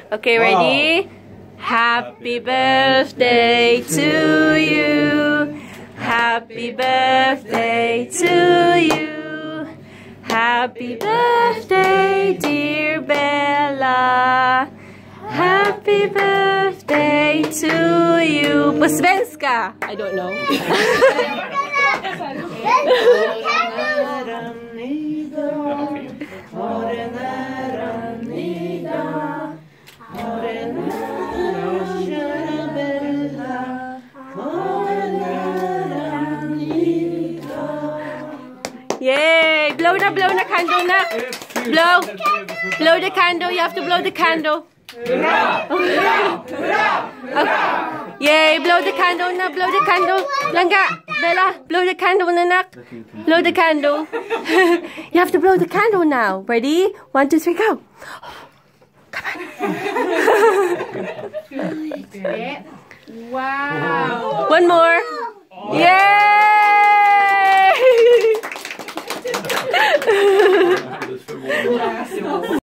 Okay, ready? Happy birthday to you. Happy birthday to you. Happy birthday, dear Bella. Happy birthday to you. På svenska. I don't know. Yay! Blow the candle na. Blow the candle. You have to blow the candle. Okay. Yay! Blow the candle na. Blow the candle. Langga, Bella, blow the candle na nak. Blow the candle. You have to blow the candle now. Ready? 1, 2, 3, go. Come on. Wow. One more. Yay!